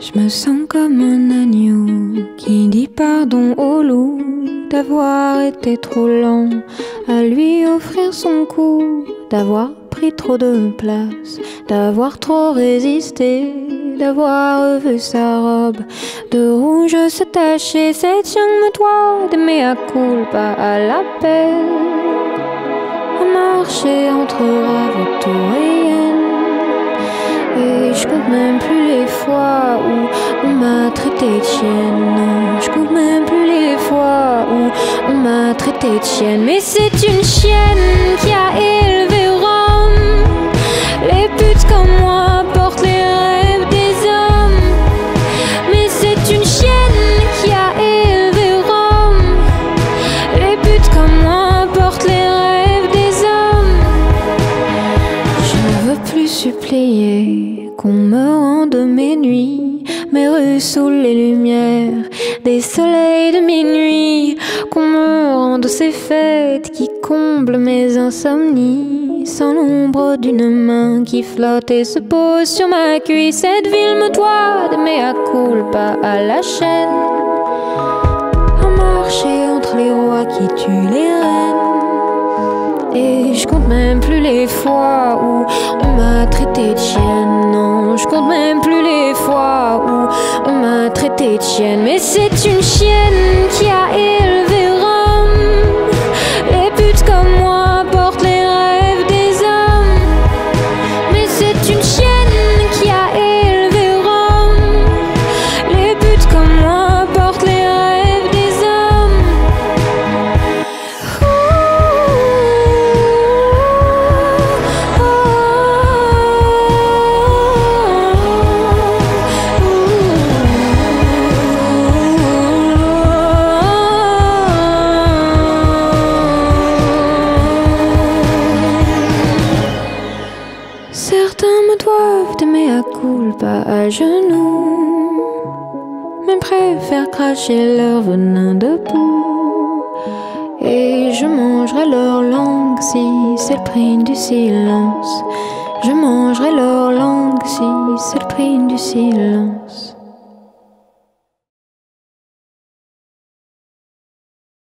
Je me sens comme un agneau qui dit pardon au loup d'avoir été trop lent à lui offrir son cou, d'avoir pris trop de place, d'avoir trop résisté, d'avoir vu sa robe de rouge se tacher. C'est me toi de mea culpa à l'appel, à marcher entre victoriennes. Et je compte même plus les fois où on m'a traité de chienne. Non, je compte même plus les fois où on m'a traité de chienne. Mais c'est une chienne qui a élevé Rome. Les putes comme moi portent les rêves des hommes. Mais c'est une chienne qui a élevé Rome. Les putes comme moi portent les rêves des hommes. Je ne veux plus supplier qu'on me rende mes nuits, mes rues sous les lumières des soleils de minuit, qu'on me rende ces fêtes qui comblent mes insomnies, sans l'ombre d'une main qui flotte et se pose sur ma cuisse. Cette ville me doit de mea culpa à la chaîne, à marcher entre les rois qui tuent les reines. Et je compte même plus les fois où on m'a traité de chienne. Non, je compte même plus les fois où on m'a traité de chienne. Mais c'est une chienne qui a élevé Rome. Les putes comme moi portent les rêves des hommes. Mais c'est une chienne qui a élevé Rome. Les putes comme moi portent les rêves des hommes. Certains me doivent de mea culpa à genoux, mais préfèrent cracher leur venin debout. Et je mangerai leur langue si c'est le prix du silence. Je mangerai leur langue si c'est le prix du silence.